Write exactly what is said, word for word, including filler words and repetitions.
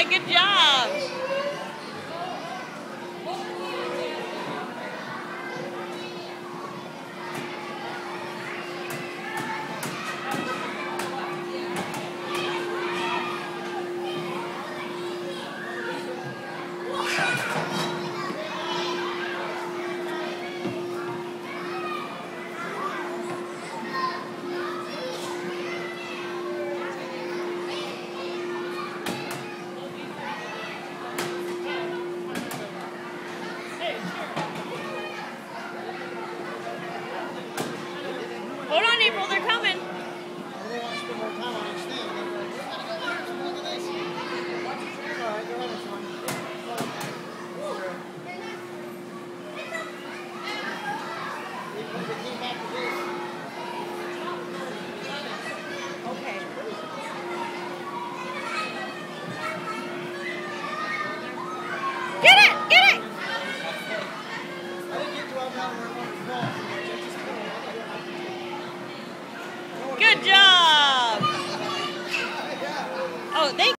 right, good job. Hold on, April, they're coming. Okay. Get it! Get it! Good job! Oh, thank